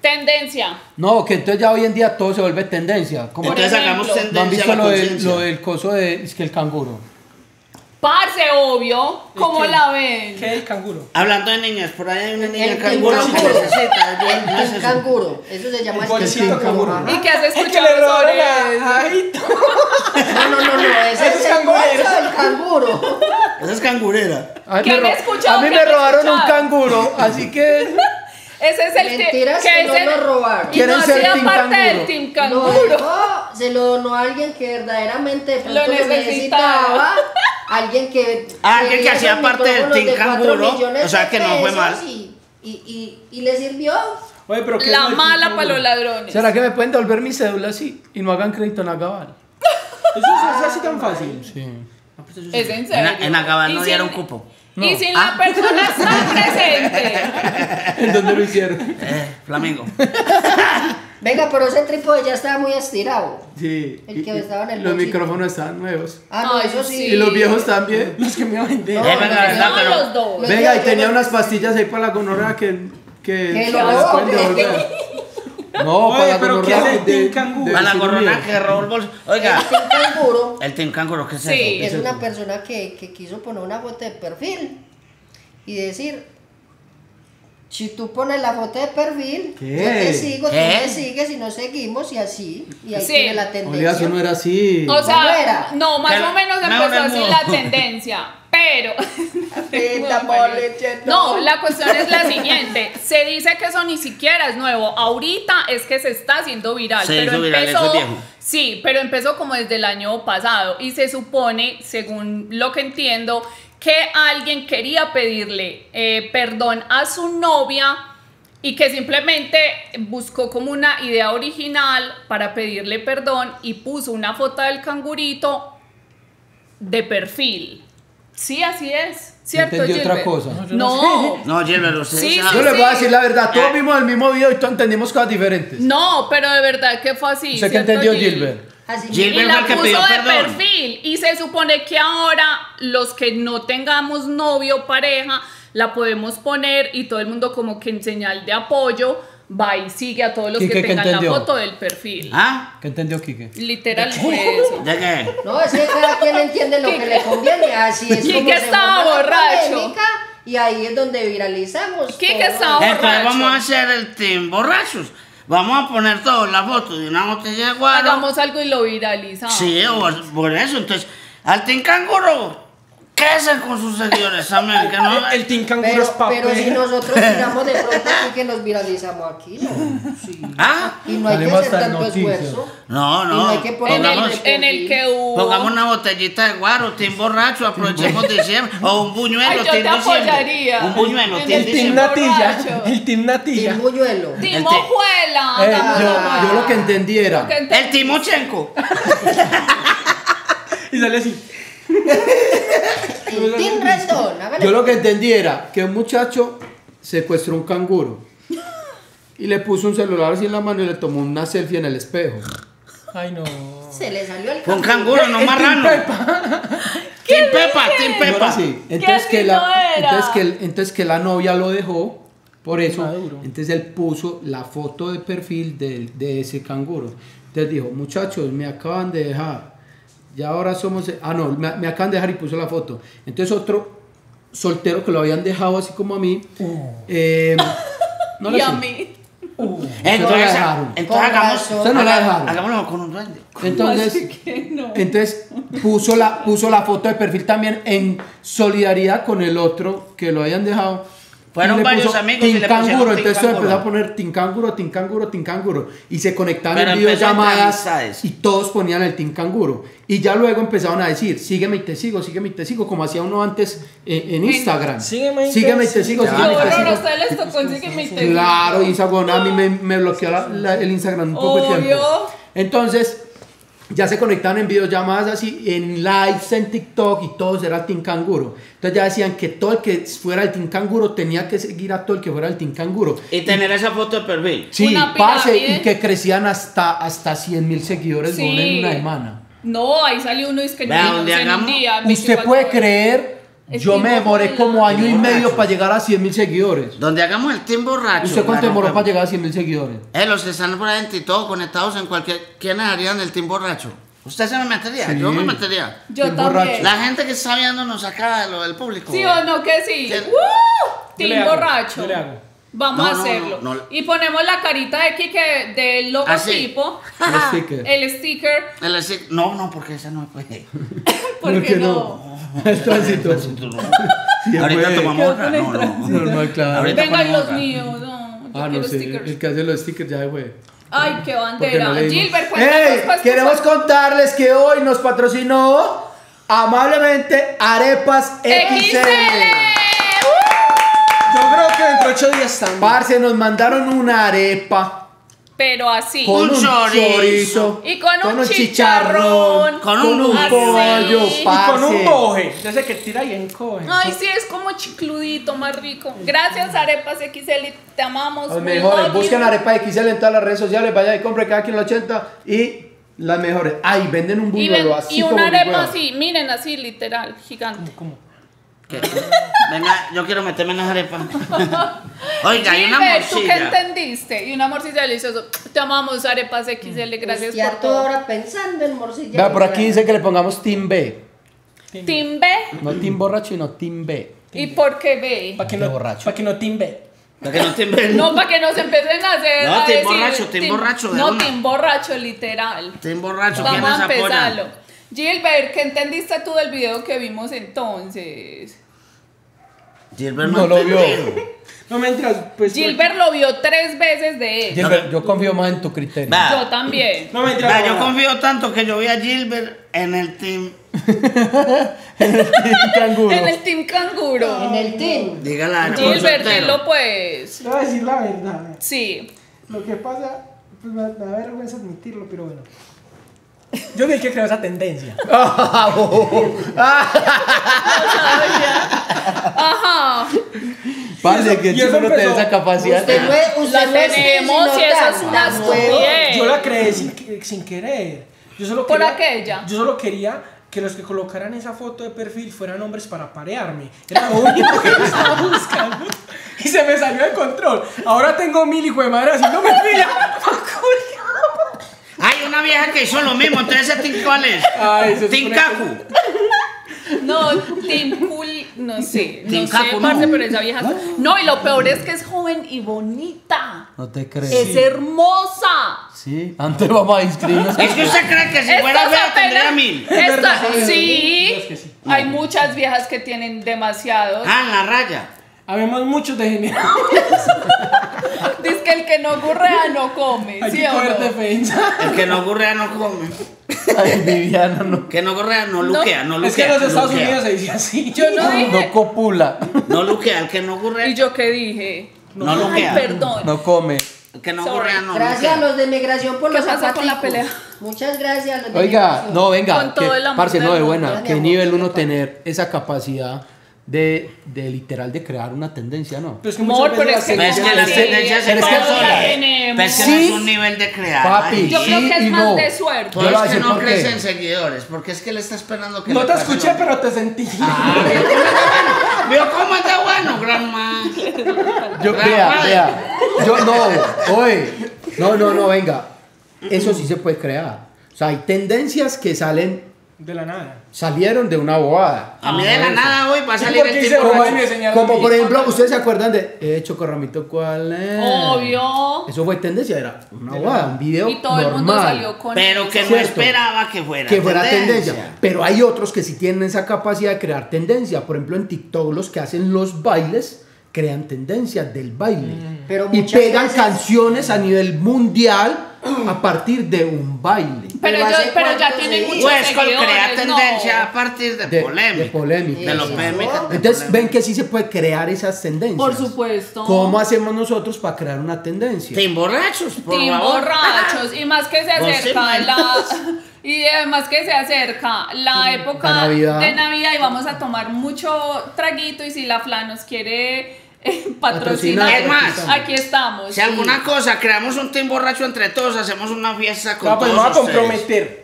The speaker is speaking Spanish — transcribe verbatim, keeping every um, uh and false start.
Tendencia. No, que entonces ya hoy en día todo se vuelve tendencia. Como Entonces hagamos tendencia. ¿no han visto a la lo, de, conciencia. lo del coso de es que el canguro? Parce, obvio. ¿Cómo ¿Qué? la ven? ¿Qué es el canguro? Hablando de niñas, por ahí hay una niña El canguro que canguro. necesita. yo- no es El eso. canguro, eso se llama El bolsito el canguro. Ajá. ¿Y qué has Es que escuchado le robaron sobre a eso? Ajito. No, no, no, no, ese Ese es es el cangurero. bolso del canguro. Esa es cangurera. A mí ¿Qué me, han ro- escuchado? a mí ¿Qué me han robaron un escuchado? canguro, así que Ese es el Mentiras que, que es no el- lo robaron. Y ¿Quieren no ser hacía team parte canguro? del team Lo canguro. dejó, se lo donó a alguien que verdaderamente de pronto Lo lo necesitaba. necesitaba. Alguien que. Ah, alguien que quería hacía esos parte del micrófonos team de cuatro canguro, millones o sea de que no fue pesos mal. Y, y, y, y le sirvió. Oye, pero ¿qué es La lo del mala canguro? para los ladrones. ¿será que me pueden devolver mi cédula así y no hagan crédito en Agabal? Eso es así tan fácil. Sí. Es en En, serio. en Agabal Y no sin- dieron cupo. Y No. sin Ah. la persona está presente. ¿En dónde lo hicieron? Eh, Flamingo. Venga, pero ese trípode ya estaba muy estirado. Sí. El que y- y estaba en el los bolsito. micrófonos estaban nuevos. Ah, no, Ay, eso sí. sí. Y los viejos también. Los que me iban a vender. No, Eh, venga, no, verdad, No, pero- los dos. Los Venga, y viejos, tenía yo- unas pastillas ahí para la gonorrea que que Que se lo las robó. pueden devolver. No, Oye, para la pero ¿qué gonorrea es el de- team canguro? de Para la cirugía. corona que robó el bolso. Oiga, El team canguro el Team Canguro, ¿qué es Sí. eso? es una persona que, que quiso poner una foto de perfil y decir, si tú pones la foto de perfil, ¿Qué? yo te sigo, ¿Qué? tú me sigues y nos seguimos y así, y ahí Sí. tiene la Oiga, tendencia. eso no era así. O ¿Cómo sea, era? no, más Que- o menos no, empezó no, así no. la tendencia. Pero. Tita moleche, No, la cuestión es la siguiente. Se dice que eso ni siquiera es nuevo. Ahorita es que se está haciendo viral. Se pero hizo viral, empezó. eso es viejo. Sí, pero empezó como desde el año pasado. Y se supone, según lo que entiendo, que alguien quería pedirle eh, perdón a su novia. Y que simplemente buscó como una idea original para pedirle perdón y puso una foto del cangurito de perfil. Sí, así es. ¿Cierto, Entendí otra Gilbert? cosa. No, yo no No, No, Gilbert, usted Sí, sabe. Yo les voy a decir la verdad, todos Ah. vimos el mismo video y todos entendimos cosas diferentes. no, pero de verdad que fue así. ¿Usted qué ¿cierto, entendió, Gil? Gilbert? Así Y Gilbert la fue el que puso pidió de perdón. perfil. Y se supone que ahora los que no tengamos novio o pareja, la podemos poner y todo el mundo como que en señal de apoyo va y sigue a todos los Quique, que ¿qué tengan la entendió? foto del perfil. ¿Ah? ¿Qué entendió, Quique? Literal fue eso. ¿De qué? No, es que cada quien entiende lo que le conviene, así es Quique como se estaba forma la borracho. polémica, y ahí es donde viralizamos. Quique todo. estaba Entonces borracho. vamos a hacer el Team Borrachos. Vamos a poner todos la foto de una botella de guaro. Hagamos algo y lo viralizamos. Sí, o- por eso. Entonces, al Team Canguro, quédense con sus seguidores también. Que no, El team canguro es Pero, papel. pero si nosotros tiramos de pronto aquí que nos viralizamos aquí, ¿no? Sí. ¿Ah? Y no hay que Salimos hacer hasta en tanto noticias. esfuerzo. No, Y no no. hay que poner En Pongamos, el, en el que hubo. pongamos una botellita de guaro, Team Borracho, aprovechemos diciembre. O un buñuelo, Ay, yo Team te Diciembre. apoyaría. Un buñuelo, En Team El team Diciembre. natilla. borracho. El team Y natilla. muñuelo. Timo te- Juela. Eh, hagamos yo, algo. yo lo que entendí era, Que ente- El Timochenko. Y sale así. Y Team Rendón, hágale. yo lo que entendí era que un muchacho secuestró un canguro y le puso un celular así en la mano y le tomó una selfie en el espejo. Ay, no. Se le salió el Con canguro, no El marrano. Team Pepa. Team Pepa, Team Y ahora Pepa. sí, entonces ¿Qué que, la, lindo era? entonces, que, el- entonces que la novia lo dejó, por eso, Maduro. entonces él puso la foto de perfil de, de ese canguro. Entonces dijo, muchachos, me acaban de dejar, ya ahora somos, ah no, me, me acaban de dejar y puso la foto. Entonces otro soltero que lo habían dejado así como a mí, eh, no Y le a sé. mí. Ustedes no la Entonces, dejaron. entonces Con hagamos, razón. Ustedes no la haga- dejaron. hagámoslo con un duende. Entonces, Así que no. entonces puso la, puso la foto de perfil también en solidaridad con el otro que lo habían dejado. Fueron Y le varios puso amigos y Team le pusieron Canguro. Team Entonces Canguro. empezó a poner Team Canguro, Team Canguro, Team Canguro. Y se conectaban Pero en empezó entre videollamadas amistades. y todos ponían el Team Canguro. Y ya luego empezaron a decir, sígueme y te sigo, sígueme y te sigo, como hacía uno antes eh, en Instagram. Sígueme y te Sígueme y te sigo, sigo. Qué sígueme y te horror, a sigo. ustedes les tocó Sígueme y te Claro, sigo. y esa huevona a mí me, me bloqueó la- la- el Instagram un poco de Obvio. tiempo. Entonces, ya se conectaban en videollamadas así, en lives, en TikTok, y todos era Team Canguro. Entonces ya decían que todo el que fuera el Team Canguro tenía que seguir a todo el que fuera el Team Canguro. Y tener esa foto de perfil. Sí, Una parce, pirámide. y que crecían hasta, hasta cien mil seguidores Sí. en una semana. No, ahí salió uno y es que Vea, no un día en un hagamos- día. Usted veinticuatro puede horas. creer Es Yo me tipo demoré bola. como año y Team medio borracho. para llegar a cien mil seguidores. Donde hagamos el team borracho. ¿Usted cuánto la demoró rompemos. para llegar a cien mil seguidores? Eh, los que están por ahí y todos conectados en cualquier... ¿Quiénes harían el team borracho? ¿Usted se me metería? Sí. Yo me metería. Yo Team también. borracho. La gente que está viéndonos acá, lo del público. ¿Sí o no que sí? ¿Quién? ¡Uh! Yo le Team hago, borracho. yo le hago. Vamos No, a no, hacerlo. no, no. Y ponemos la carita de Kike del logotipo. El sticker. El sticker. El stick- No, no, porque ese no me puede. ¿Por qué no? Es tránsito. Sí, Ahorita puede. tomamos otra. No, no. Normal, claro. Ahorita Vengan ponemos los otra. míos. No, yo Ah, no quiero sé. stickers. El que hace los stickers ya fue. Ay, qué Porque bandera. no le dimos- Gilbert, cuéntanos ¡Ey! pues, tu Queremos fa- contarles que hoy nos patrocinó amablemente Arepas X X L. L. Yo creo que dentro de ocho días también. Parce, nos mandaron una arepa Pero así. con Un un chorizo. chorizo, Y con un chicharrón, chicharrón, con con un un así. pollo, Y Y parce. con un boje. Yo sé que tira y encoge. Ay, sí, es como chicludito, más rico. Gracias, Arepas X L. Te amamos. Los we mejores. love you. Busquen Arepa X L en todas las redes sociales. Vaya y compre cada quien ochenta y las mejores. Ay, venden un Y, ven- buñuelo así y como una mi arepa huevo. así, miren, así, literal, gigante. ¿Cómo? ¿Qué? Venga, yo quiero meterme en las arepas. Oiga, hay una Gilbert, ¿tú qué morcilla. entendiste? Y una morcilla deliciosa. Te amamos, Arepas X L. Gracias Ya por toda todo. hora pensando en morcilla. Vea, por aquí dice que le pongamos Team B. Team B. No Team borracho, sino Team B. ¿Y por qué B? Para que De no, borracho. para que no timbe. Para que no te ven. No, para que nos empiecen a hacer. No, a team decir, borracho, team borracho de No, una. team borracho, literal. Team borracho, Vamos ¿quiénes a empezarlo. apoyan? Gilbert, ¿qué entendiste tú del video que vimos entonces? Gilbert No lo vio. entendió. No mentiras, pues. Gilbert lo vio tres veces de él. Gilbert, yo confío más en tu criterio. Va. Yo también. No mentiras. Va, no, yo no. confío tanto que yo vi a Gilbert en el team. Team canguro. En el team canguro. En el team. Dígala, Gilbert, dilo pues. Te voy a decir la verdad. Sí. Lo que pasa, pues me da me da vergüenza admitirlo, pero bueno. Yo vi que creo esa tendencia. Ajá. Parce, que Y eso tú no tenés empezó- esa capacidad. Usted no es, usted La no es tenemos sino y eso tan- es una tan nuevo. estupidez. Yo la creé sin, que- sin querer. Yo solo Por quería, aquella. Yo solo quería que los que colocaran esa foto de perfil fueran hombres para parearme. Era lo único que yo estaba buscando. Y se me salió de control. Ahora tengo mil hijo de madre haciéndome fila. Hay una vieja que hizo lo mismo, entonces ese team cuál es? Ay, se Team supone Kaku. No, Team Cool, no sé, no Team sé, Caco, parce, no. pero esa vieja. No, y lo peor es que es joven y bonita. No te crees. Es hermosa. Sí, antes vamos a inscribirnos. Es que usted cree que si fuera fea tendría mil. esta- verdad, sí, es que sí. hay muchas viejas que tienen demasiados. Ah, en la raya. Habemos muchos degenerados. Dice que el que no gurrea no come. Hay ¿Sí que o coger no? defensa. El que no gorrea no come. Ay, Viviana, no, Que no gorrea no luquea, no luquea. Es que en los Estados luquea. Unidos se dice así. Yo no dije. no copula, No luquea, el que no gorrea. ¿Y yo qué dije? No Ay, luquea. perdón. no come. El que no Sorry. gorrea no Gracias a luquea. los de migración por ¿Qué los pasa con la zapaticos. pelea? Muchas gracias a los de Oiga, migración. no, venga, Con todo que, el amor parce, del no, de mundo. buena, Gracias, qué amor, nivel qué uno padre. tener esa capacidad de, de literal de crear una tendencia, ¿no? Pero es que Amor, muchas pero veces es que Pero es como que las así, tendencias se pero es que todos controlan. la tenemos. Pero es que Sí. no es un nivel de crear. Papi, Ay, Yo creo sí que es y más no. de suerte. Por Yo eso voy a es que decir no por qué. crece en seguidores, porque es que le está esperando que no le te pase escuché, lo- pero te sentí. Ah, ¿vio cómo está bueno? ¿Vio cómo está bueno, grandma? Yo, Gran vea, madre. vea, yo no, oye, no, no, no, venga, eso sí se puede crear. O sea, hay tendencias que salen, De la nada. salieron de una bobada. A mí de la nada hoy va a ¿Y salir por el qué tipo hice Como, Ay, me enseñaron como a mí. por ejemplo, ustedes se acuerdan de eh, Chocorramito, ¿cuál es? Obvio. Eso fue tendencia, era una bobada, un video Y todo normal. el mundo salió con Pero eso. que no Cierto. esperaba que fuera Que fuera tendencia. Pero hay otros que sí tienen esa capacidad de crear tendencia. Por ejemplo, en TikTok los que hacen los bailes crean tendencias del baile. Pero y muchas pegan veces- canciones a nivel mundial a partir de un baile. Pero, Pero yo, ¿hace pero ya cuánto tienen se muchos Pues con seguidores, crea no. tendencia a partir de, De, polémica. de polémica. De los Sí, polémicas. ¿no? de Entonces polémica. ven que sí se puede crear esas tendencias. Por supuesto. ¿Cómo hacemos nosotros para crear una tendencia? Team borrachos, por Team favor. borrachos. Y más que se Vos sí, acerca man. la. Y además que se acerca la época La Navidad. de Navidad y vamos a tomar mucho traguito. Y si la Fla nos quiere eh, patrocinar, Es más, aquí estamos. Si alguna cosa, creamos un team borracho entre todos, hacemos una fiesta con No, pues me todos voy a ustedes. comprometer.